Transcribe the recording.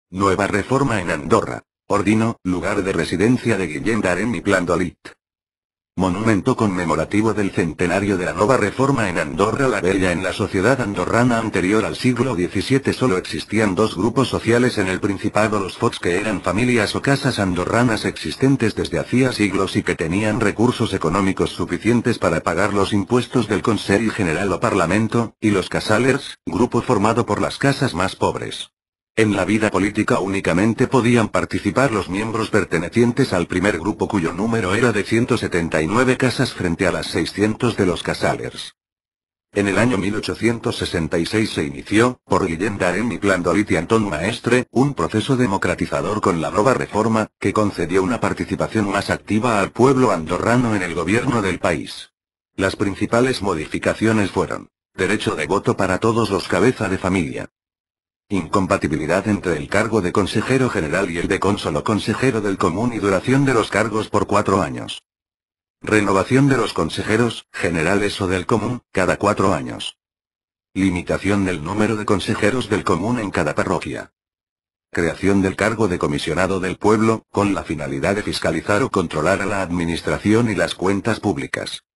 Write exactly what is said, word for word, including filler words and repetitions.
Nueva reforma en Andorra. Ordino, lugar de residencia de Guillem d'Arem y Plandolit. Monumento conmemorativo del centenario de la nueva reforma en Andorra la Vella. En la sociedad andorrana anterior al siglo diecisiete solo existían dos grupos sociales en el Principado: los fots, que eran familias o casas andorranas existentes desde hacía siglos y que tenían recursos económicos suficientes para pagar los impuestos del Consell General o Parlamento, y los casalers, grupo formado por las casas más pobres. En la vida política únicamente podían participar los miembros pertenecientes al primer grupo, cuyo número era de ciento setenta y nueve casas frente a las seiscientos de los casalers. En el año mil ochocientos sesenta y seis se inició, por Guillem d'Arem y Plandolit y Antón Maestre, un proceso democratizador con la nueva reforma, que concedió una participación más activa al pueblo andorrano en el gobierno del país. Las principales modificaciones fueron: derecho de voto para todos los cabeza de familia. Incompatibilidad entre el cargo de consejero general y el de cónsul o consejero del común y duración de los cargos por cuatro años. Renovación de los consejeros, generales o del común, cada cuatro años. Limitación del número de consejeros del común en cada parroquia. Creación del cargo de comisionado del pueblo, con la finalidad de fiscalizar o controlar a la administración y las cuentas públicas.